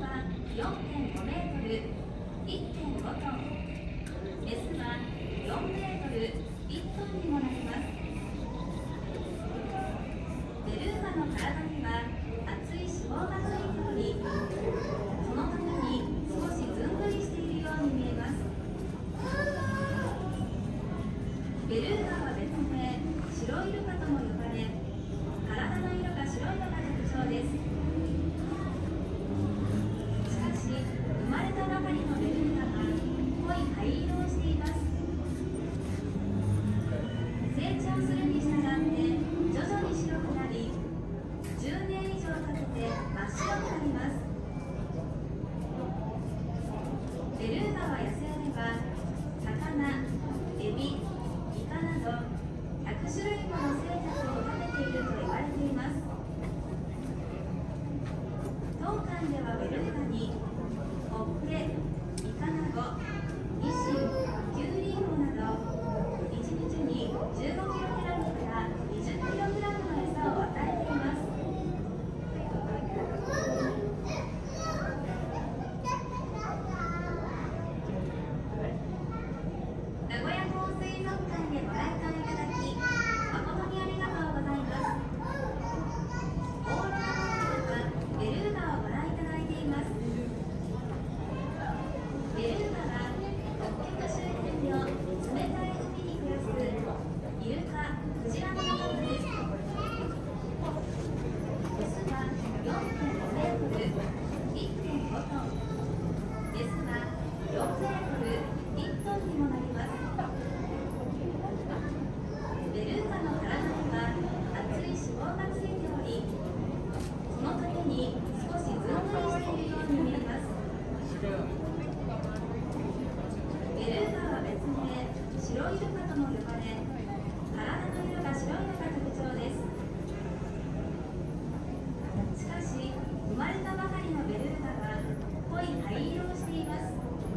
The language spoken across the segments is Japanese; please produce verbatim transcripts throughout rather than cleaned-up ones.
は よんてんごメートル いってんごトン、メスはよんメートル いちトンにもなります。ベルーガの体には厚い脂肪がついており、そのために少しずんぐりしているように見えます。ベルーガは別名白イルカとも呼ばれ、体の色が白いのが特徴です。しかし、生まれたばかりのベルーガは濃い灰色をしています。成長するに従って徐々に白くなり、じゅうねん以上かけて真っ白になります。ベルーガは野生では魚、エビ、イカなどひゃくしゅるいもの生物を食べていると言われています。当館ではベルーガにホッケ、イカナゴ、ニシン、キュウリイモなどいちにちにじゅうごキログラムからにじゅっキログラムの餌を与えています。名古屋港水族館でご来館いただき誠にありがとうございます。オーロラホテルはベルーガをご覧いただいています。ベルーガは北極周辺の冷たい海に暮らすイルカ、クジラの仲間です。メスは よんてんごメートル、いってんごトン、メスはよんメートル、いちトンにもなります。ベルーガの体には厚い脂肪がついており、そのために少しずんぐりしているように見えます。ベルーガは別名白イルカとも呼ばれ、体の色が白いのが特徴です。しかし、生まれたばかりのベルーガは濃い灰色をしています。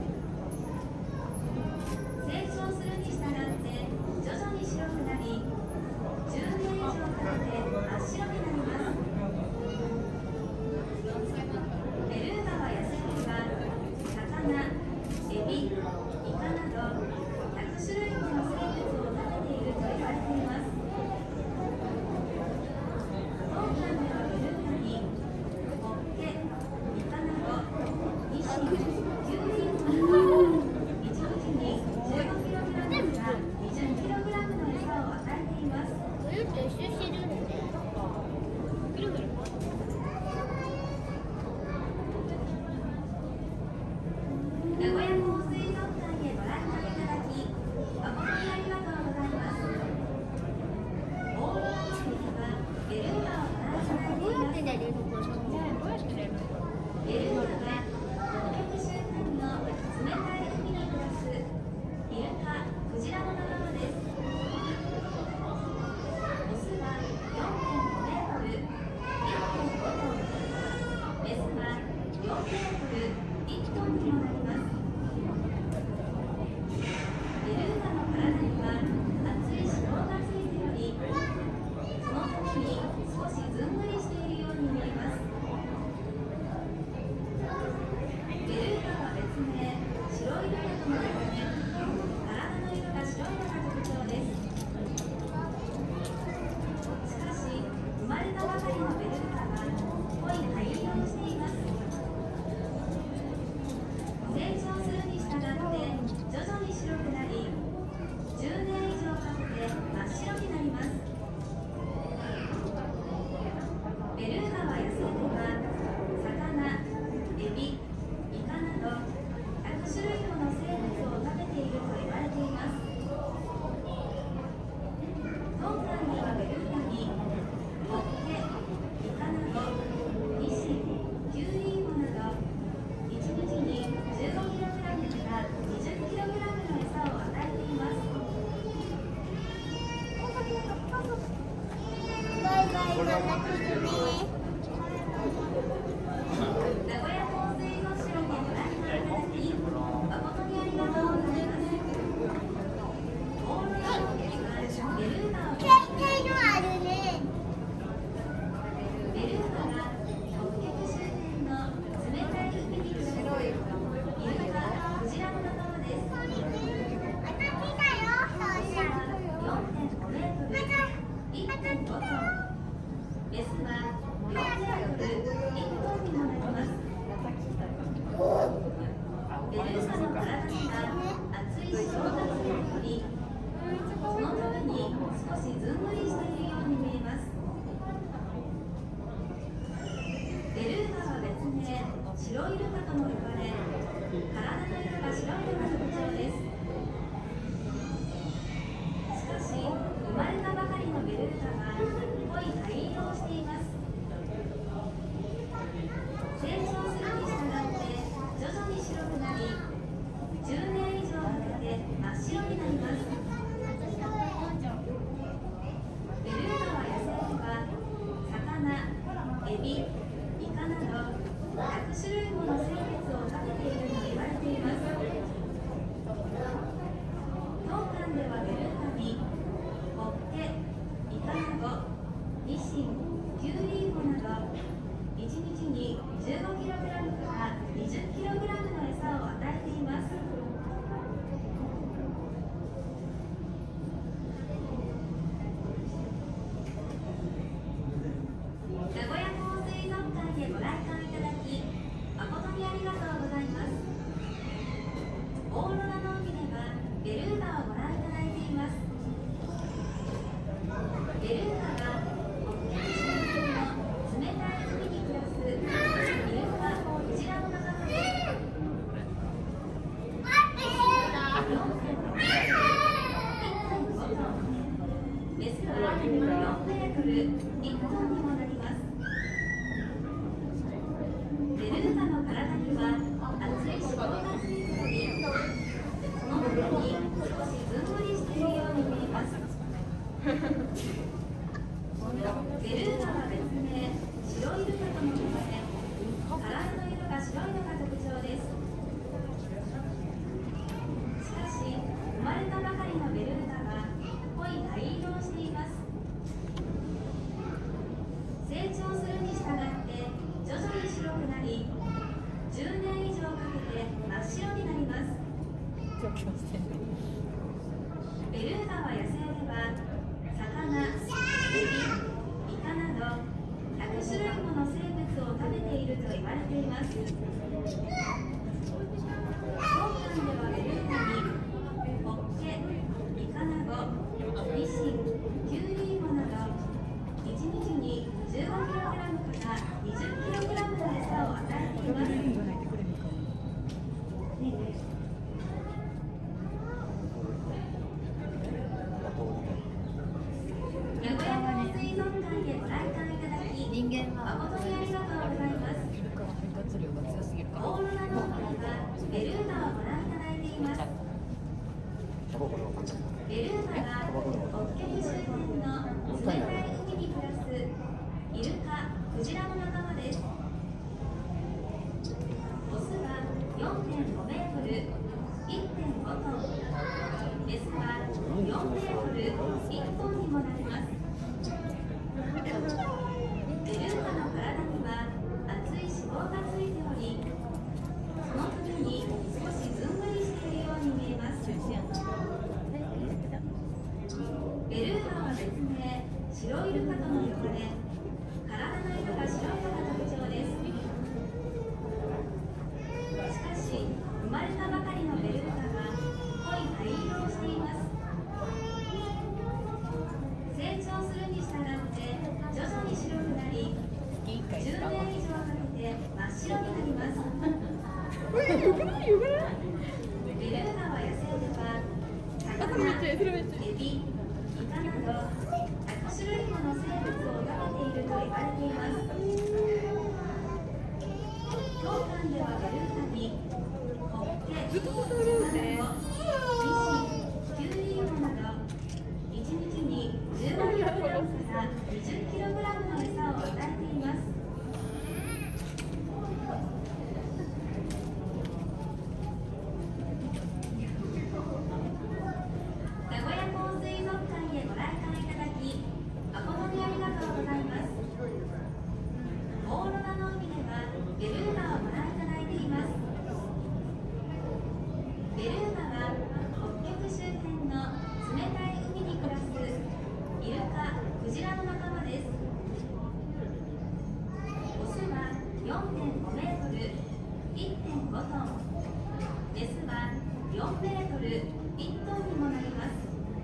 成長するに従って徐々に白くなり、じゅうねん以上かけて真っ白になります。ベルーガは野生では魚、エビ、イカなどひゃくしゅるいもの生物を食べていると言われています。当館ではベルーガにホッケ、イカナゴ、ニシン、キュウリイモなどいちにちにじゅうごキログラムからにじゅっキログラムの餌を与えています。 ぐるっと一周してるんで、ぐるぐる。 名古屋港水族館へご来館いただき誠にありがとうございます。オーロラホテルではベルーガをご覧いただいています。 どうやって寝るの？これ。どうやって寝るの？ ベルーガは北極周とも呼ばれ、体の色が白いのが特徴です。しかし、生まれたばかりのベルーガは濃い灰色をしています。成長するに従って徐々に白くなり、じゅうねん以上かけて真っ白になります。ベルーガは野生では魚、エビ、イカなどひゃくしゅるいもの生物を食べていると言われています。当館ではベルーガにホッケ、イカナゴ、ニシン、キュウリイモなどいちにちに じゅうごキログラム から にじゅっキログラム の餌を与えています。名古屋港水族館へご来館いただき誠にありがとうございます。オーロラの海ではベルーガをご覧いただいています。ベルーガは北極周辺の冷たい海に暮らすイルカ、クジラの仲間です。よんてんごメートル、いってんごトン、メスはよんメートル、いっトンにもなります。ベルーガの体には厚い脂肪がついており、そのために少しずんぐりしているように見えます。ベルーガは別名白イルカとも呼ばれ、体の色が白いのが特徴です。しかし、生まれたばかりのベルーガは濃い灰色をしています。成長するに従って徐々に白くなり、じゅうねん以上かけて真っ白になります。ベルーガは野生では魚、エビ、イカなどひゃくしゅるいもの生物を食べていると言われています。当館ではベルーガにホッケ、イカナゴ、ニシン、キュウリイモなどいちにちに じゅうごキログラム から にじゅっキログラム の餌を与えています。名古屋港水族館へご来館いただき誠にありがとうございます。オーロラの海ではベルーガをご覧いただいています。ベルーガは北極周辺の冷たい海に暮らすイルカ、クジラの仲間です。オスは よんてんごメートル、いってんごトン、メスはよんメートル、いっトンにもなります。ベルーガの体には厚い脂肪がついており、そのために少しずんぐりしているように見えます。ベルーガは別名白イルカとも呼ばれ、体の色が白いのが特徴です。しかし、生まれたばかりのベルーガは濃い灰色をしています。成長するに従って徐々に白くなり、じゅうねん以上かけて真っ白になります。ベルーガは野生では魚、エビ、イカなどひゃくしゅるいもの生物を食べていると言われています。当館ではベルーガにホッケ、イカナゴ、ニシン、キュウリイモなどいちにちに じゅうごキログラム から にじゅっキログラム の餌を与えています。名古屋港水族館へご来館いただき誠にありがとうございます。オーロラの海ではベルーガをご覧いただいています。ベルーガは北極周辺の冷たい海に暮らすイルカ、クジラの仲間です。オスは よんてんごメートル、いってんごトン、メスはよんメートル、いっトンにもなります。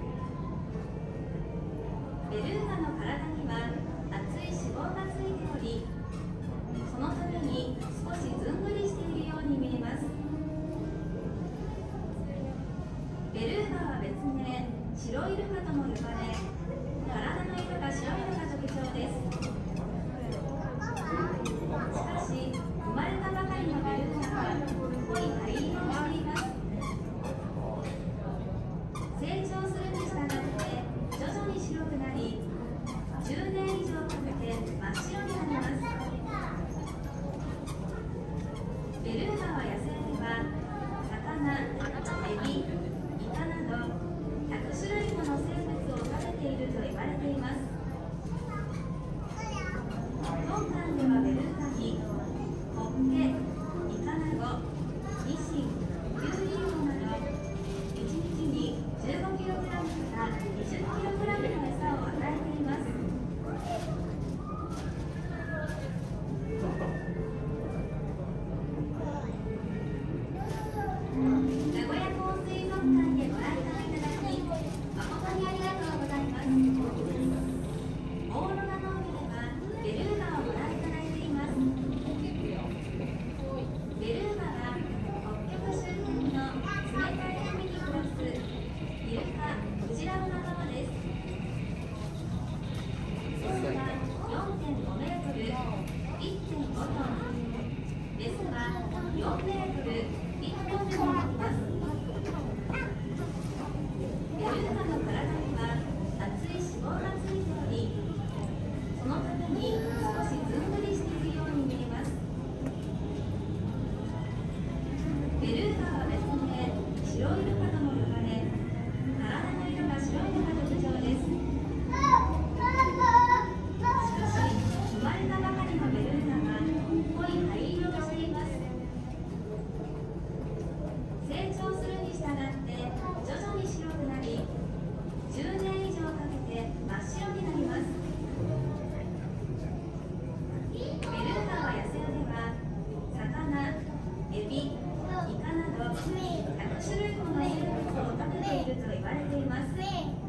ベルーガの体には厚い脂肪がついており、そのために少しずんぐりしているよう白イルカとも呼ばれ、体の色が白いのが特徴です。しかし、生まれたばかりのベルーガは濃い灰色をしています。成長するに従って徐々に白くなり、じゅうねん以上かけて真っ白になります。ベルーガは野生では魚、エビ、イカなどひゃく種類もの生物を食べていると言われています。当館ではベルーガにホッケ、イカナゴ、ニシン、キュウリイモなどいちにちに じゅうごキログラム から にじゅっキログラム の餌を与えています。名古屋港水族館へご来館いただき誠にありがとうございます。オーロラの海ではベルーガをご覧いただいています。ベルーガは北極周辺の冷たい海に暮らすイルカ、クジラの仲間です。オスは よんてんごメートル、いってんごトン、メスはよんメートル、いっトンにもなります。ベルーガの体には厚い脂肪がついており、そのために少しずんぐりしているように見えます。ベルーガは別名白イルカとも呼ばれ、体の色が白いのが特徴です。しかし、生まれたばかりのベルーガは濃い灰色をしています。成長するに従って徐々に白くなり、じゅうねん以上かけて真っ白になります。ベルーガは野生では魚、エビ、イカなどひゃく種類もの生物を食べていると言われています。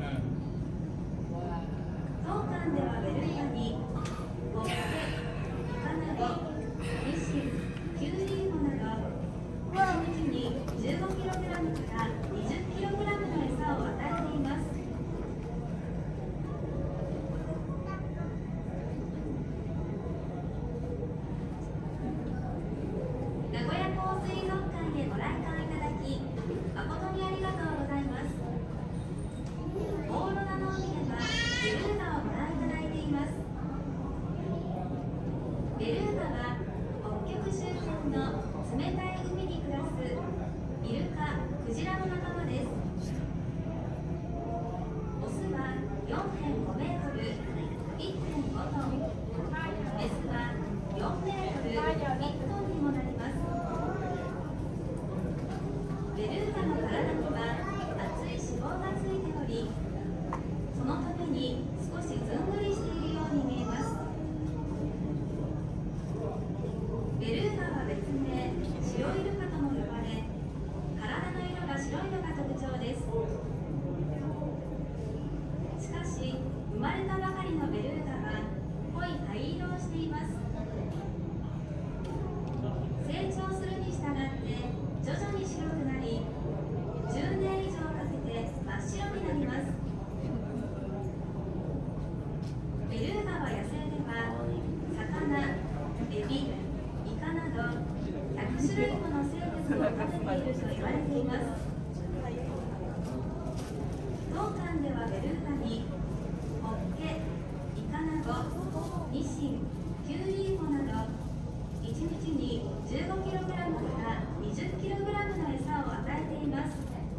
当館ではベルーガにホッケ、イカナゴ、ニシン、キュウリイモなどいちにちに じゅうごキログラム から にじゅっキログラム の餌を与えています。名古屋港水族館へご来館いただき誠にありがとうございます。オーロラの海ではベルーガをご覧いただいています。ベルーガは北極周辺の冷たい海に暮らすイルカ、クジラの仲間です。オスは よんてんごメートル、いってんごトン、メスはよんメートル、いっトンにもなります。ベルーガの体には厚い脂肪がついており、そのために少しずんぐりしているように見えます。ベルーガは別名白イルカとも呼ばれ、体の色が白いのが特徴です。しかし、生まれたばかりのベルーガは濃い灰色をしています。成長するに従って徐々に白くなり、じゅうねん以上かけて真っ白になります。ベルーガは野生では魚、エビ、イカなどひゃく種類もの生物を食べていると言われています。当館ではベルーガにホッケ、イカナゴ、ニシン、キュウリイモなどいちにちに じゅうごキログラム から にじゅっキログラム の餌を与えています。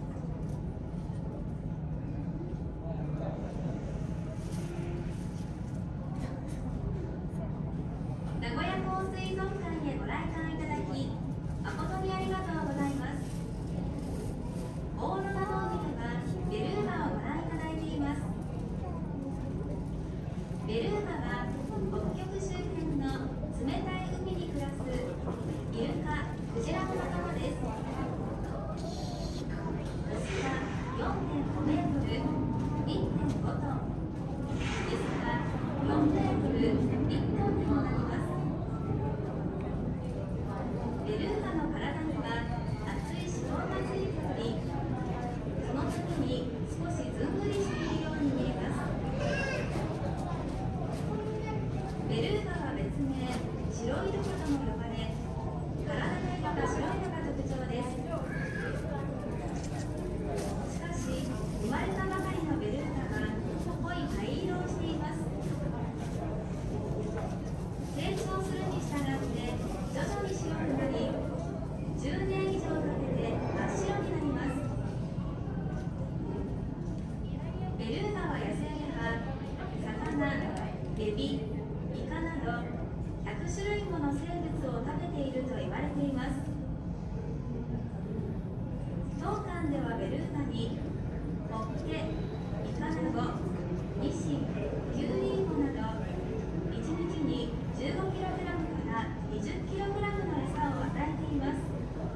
名古屋港水族館へご来館いただき誠にありがとうございます。オーロラの海ではベルーガをご覧いただいています。ベルーガは北極周辺の冷たい海に暮らすイルカ、クジラの仲間です。オスは よんてんごメートル、いってんごトン、メスはよんメートル、いっトンにもなります。ベルーガの体には厚い脂肪がついており、そのために少しずんぐりしているように見えます。ベルーガは別名白イルカとも呼ばれ、体の色が白いのが特徴です。しかし生まれたばかりのベルーガは濃い灰色をしています。成長するに従って徐々に白くなり、じゅうねん以上かけて真っ白になります。ベルーガは野生では魚、エビ、イカなどひゃくしゅるいもの生物を食べていると言われています。当館ではベルーガにホッケ、イカナゴ、ニシン、キュウリイモなどいちにちに じゅうごキログラム から にじゅっキログラム の餌を与えています。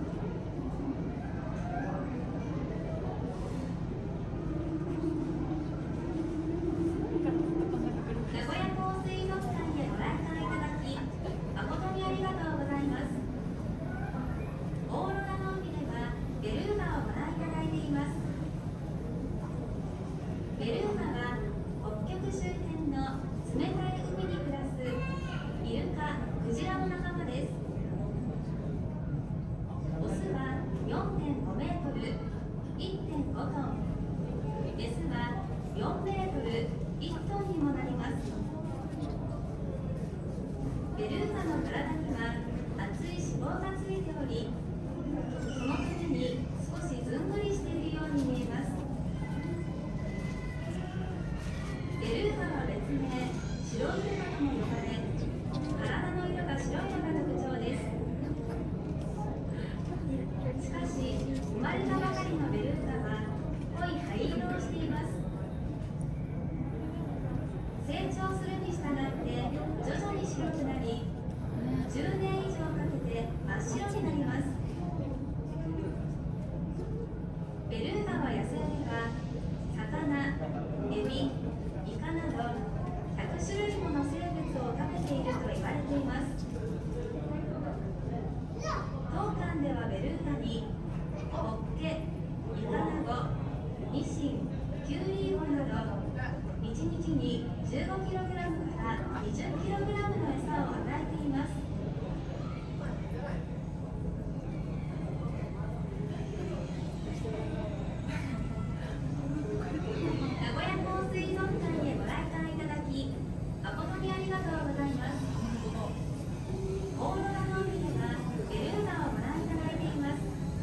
名古屋港水族館へご来館いただき誠にありがとうございます。オーロラの海ではベルーガをご覧いただいています。ベルーガは北極周辺の冷たい海に暮らすイルカ、クジラの仲間です。オスは よんてんごメートル、いってんごトン、メスはよんメートル、いっトンにもなります。ベルーガの体には厚い脂肪がついており、そのために少しずんぐりしているように見えます。ベルーガは別名白イルカとも呼ばれ、体の色が白いのが特徴です。しかし生まれたばかりのベルーガは濃い灰色をしています。成長するに従って徐々に白くなり、じゅうねん以上かけて真っ白になります。ベルーガは野生では魚、エビ、イカなどひゃくしゅるいもの生物を食べていると言われています。当館ではベルーガにホッケ、イカナゴ、ニシン、キュウリイモなどいちにちに じゅうごキログラム から にじゅっキログラム の餌を与えています。名古屋港水族館へご来館いただき誠にありがとうございます。オーロラの海ではベルーガをご覧いただいています。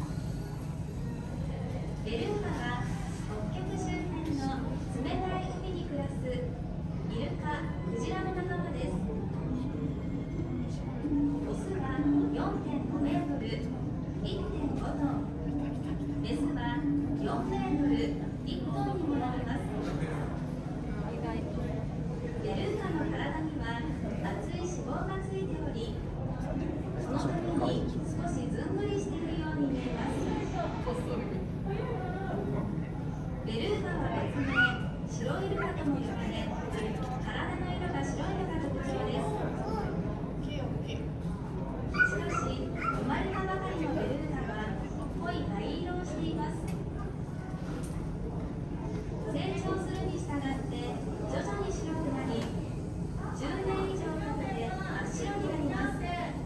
ベルーガは北極周辺の冷たい海に暮らすイルカ、クジラの仲間です。オスは よんてんごメートル、いってんごトン、メスはよんメートル、いっトンにもなります。ベルーガの体には厚い脂肪がついており、そのために少しずんぐりしているように見えます。ベルーガは別名白イルカとも呼ばれ、体の色が白いのが特徴です。しかし生まれたばかりのベルーガは濃い灰色をしています。成長するに従って徐々に白くなり、じゅうねん以上かけて真っ白になります。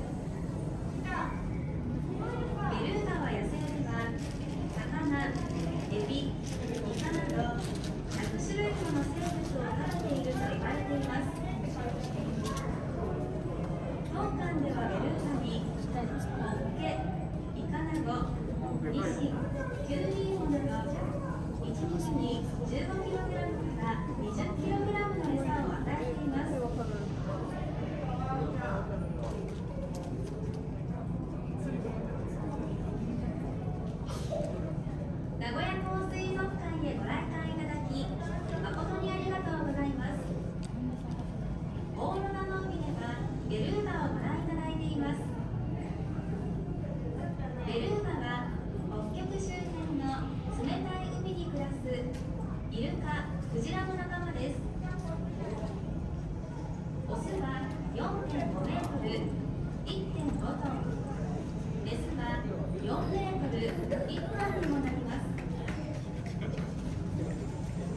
ベルーガは野生では魚、エビ、イカなどひゃくしゅるいもの生物を食べていると言われています。当館ではベルーガにホッケ、イカナゴ、ニシン、キュウリイモなどいちにちに じゅうごキログラム から にじゅっキログラム の餌を与えています。名古屋港水族館へご来館いただき誠にありがとうございます。オーロラの海ではベルーガをご覧いただいています。ベルーガは北極周辺の冷たい海に暮らすイルカ、クジラの仲間です。オスは よんてんごメートル、いってんごトン、メスはよんメートル、いっトンにもなります。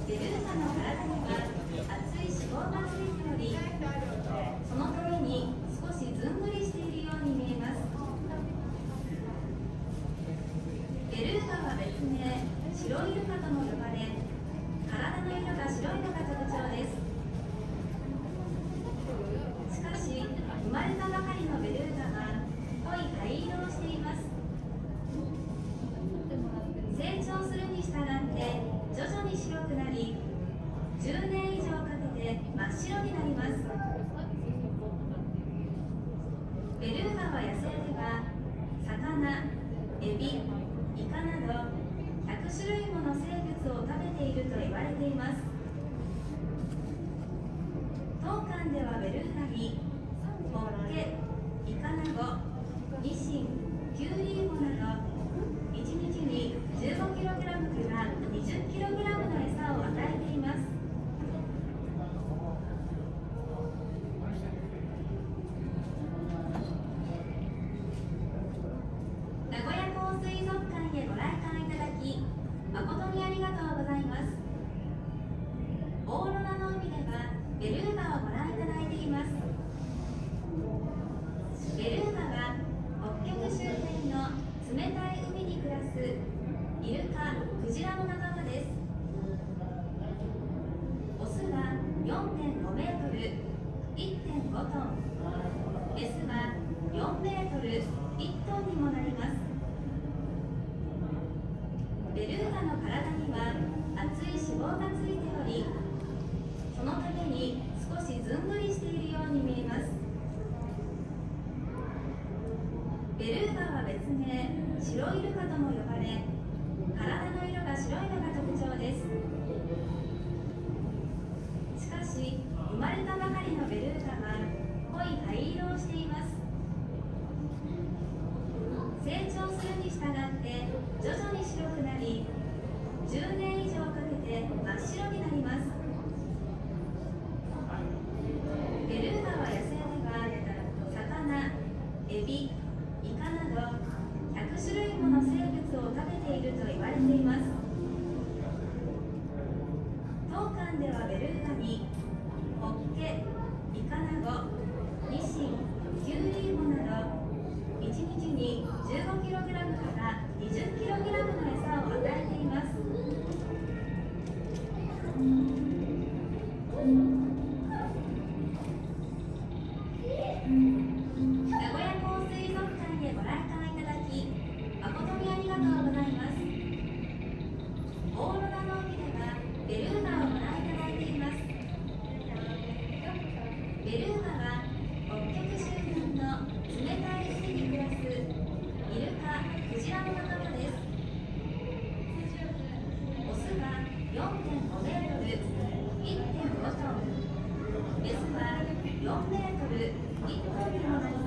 名白イルカとも呼ばれ、体の色が白いのが特徴です。しかし生まれたばかりのベルーガは濃い灰色をしています。成長するに従って徐々に白くなり、じゅうねん以上かけて真っ白になります。ベルーガは野生では魚、エビ、イカなどひゃくしゅるいもの生物を食べていると言われています。当館ではベルーガにホッケ、イカナゴ、ニシン、キュウリイモなどいちにちに じゅうごキログラム から にじゅっキログラム の餌を与えています。名古屋港水族館へご来館いただき誠にありがとうございます。オーロラの海ではベルーガをご覧いただいています。ベルーガは北極周辺の冷たい海に暮らすイルカ、クジラの仲間です。オスは よんてんごメートル、いってんごトン、メスはよんメートル、いっトンにもなります。ベルーガの体には厚い脂肪がついており、そのために少しずんぐりしているように見えます。ベルーガは別名白イルカとも呼ばれ、体の色が白いのが特徴です。しかし生まれたばかりのベルーガは濃い灰色をしています。成長するに従って徐々に白くなり、じゅうねん以上かけて真っ白になります。ベルーガは野生では魚、エビ、イカなどひゃくしゅるいもの生物を食べていると言われています。当館ではベルーガにホッケ、イカナゴ、ニシン、キュウリイモなどいちにちに じゅうごキログラム から にじゅっキログラム の餌を与えています。名古屋港水族館へご来館いただき誠にありがとうございます。オーロラの海ではベルーガをご覧いただいています。ベルーガは北極周辺の冷たい海に暮らすイルカ、クジラの仲間です。オスは よんてんごメートル、いってんごトン、メスはよんメートル、いっトンにもなります。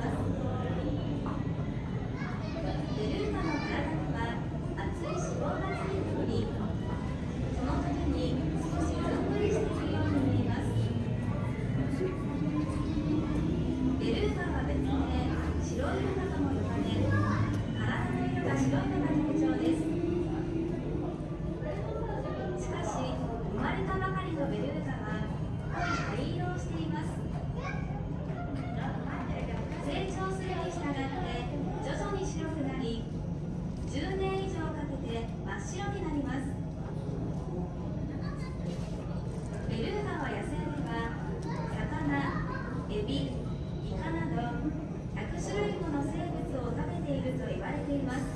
ベルーガの体には厚い脂肪がついており、そのために少しずんぐりしているように見えます。ベルーガは別名白イルカとも呼ばれ、体の色が白いのが特徴です。しかし生まれたばかりのベルーガは濃い灰色をしています。成長するに従って徐々に白くなり、じゅうねん以上かけて真っ白になります。ベルーガは野生では魚、エビ、イカなどひゃくしゅるいもの生物を食べていると言われています。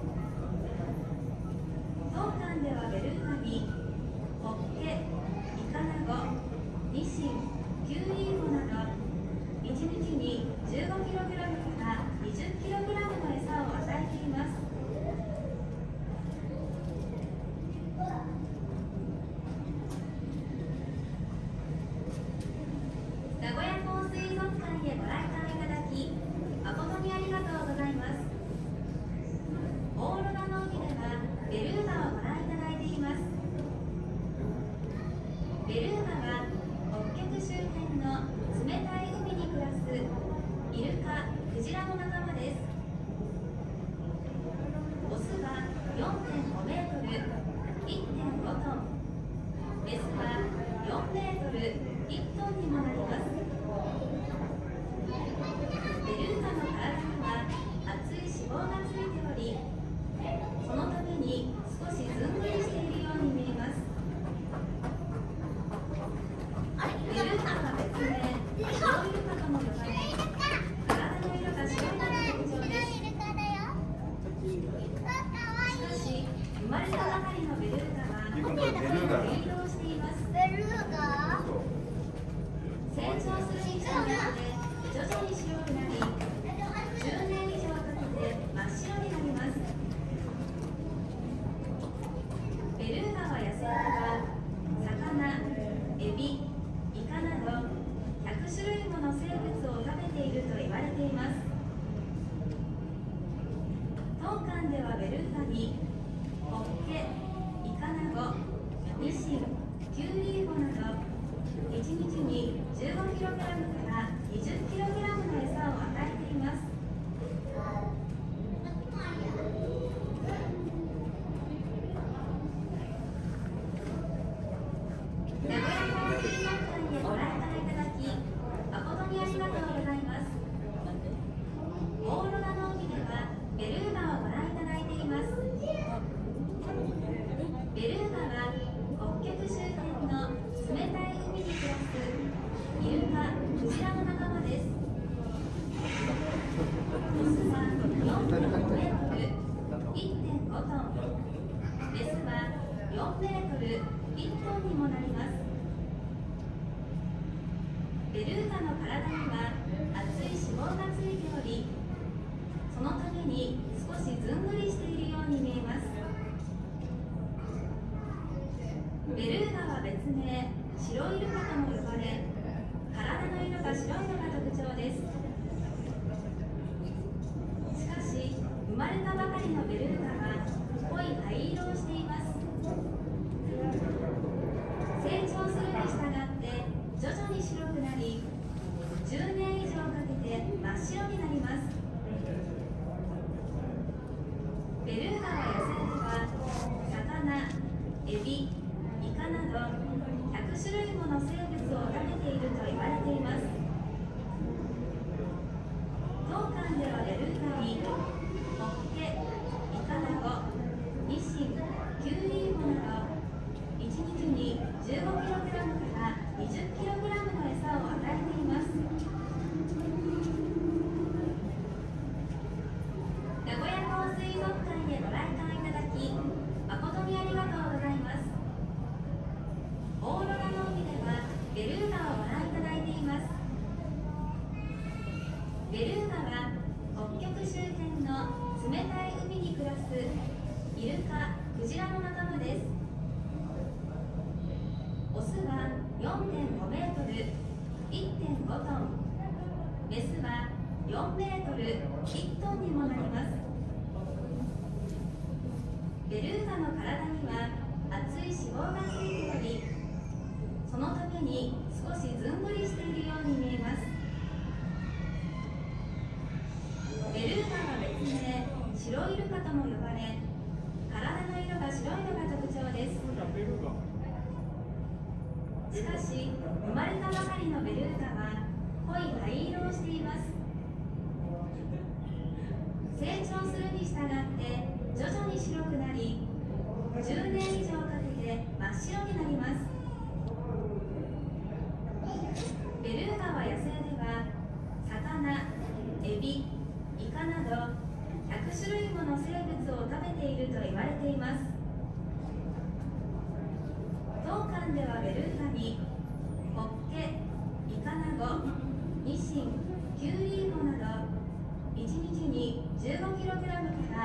当館ではベルーガにホッケ、イカナゴ、ニシン、キュウリイモなどいちにちに じゅうごキログラム から にじゅっキログラム の餌を与えています。名古屋港水族館へご来館いただき誠にありがとうございます。オーロラの海ではベルーガをご覧いただいています。ベルーガは北極周辺の冷たい海に暮らすイルカ、クジラの仲間です。オスは よんてんごメートル、いってんごトン、メスはよんメートル、いっトンにもなります。ベルーガの体には厚い脂肪がついており、そのためにしずんぐりしているように見えます。ベルーガは別名白イルカとも呼ばれ、体の色が白いのが特徴です。しかし生まれたばかりのベルーガは灰色をしています。成長するに従って徐々に白くなり、じゅうねん以上かけて真っ白になります。ベルーガは野生では魚、エビ、イカなどひゃくしゅるいもの生物を食べていると言われています。当館ではベルーガにホッケ、イカナゴ、ニシン、キュウリイボなどいちにちに じゅうごキログラム から にじゅっキログラム の餌を与えています。名古屋港水族館へご来館いただき誠にありがとうございます。オーロラの海ではベルーガをご覧いただいています。ベルーガは北極周辺の冷たい海に暮らすイルカ、クジラの仲間です。オスは よんてんごメートル、いってんごトン、メスはよんメートル、いっトンにもなります。ベルーガの体には厚い脂肪がついており、そのために少しずんぐりしているように見えます。ベルーガは別名白イルカとも呼ばれ、体の色が白いのが特徴です。しかし生まれたばかりのベルーガは濃い灰色をしています。成長するに従って徐々に白くなり、じゅうねん以上かけて真っ白になります。ベルーガは野生では魚、エビ、イカなどひゃくしゅるいもの生物を食べていると言われています。当館ではベルーガにホッケ、イカナゴ、ニシン、キュウリイモなどいちにちに じゅうごキログラム から にじゅっキログラム の餌を与えています。名古屋港水族館へご来館いただき誠にありがとうございます。オーロラの海ではベルーガをご覧いただいています。ベルーガは北極周辺の冷たい海に暮らすイルカ、クジラの仲間です。オスは よんてんごメートル、いってんごトン、メスはよんメートル、いっトンにもなります。ベルーガの体には厚い脂肪がついており、そのために少しずんぐりしているように見えます。ベルーガは別名白イルカとも呼ばれ、体の色が白いのが特徴です。しかし生まれたばかりのベルーガは濃い灰色をしています。成長するに従って徐々に白くなり、じゅうねん以上かけて真っ白になります。ベルーガは野生では魚、エビ、イカなどひゃくしゅるいもの生物を食べていると言われています。当館ではベルーガにホッケ、イカナゴ、ニシン、キュウリイモなどいちにちに じゅうごキログラム から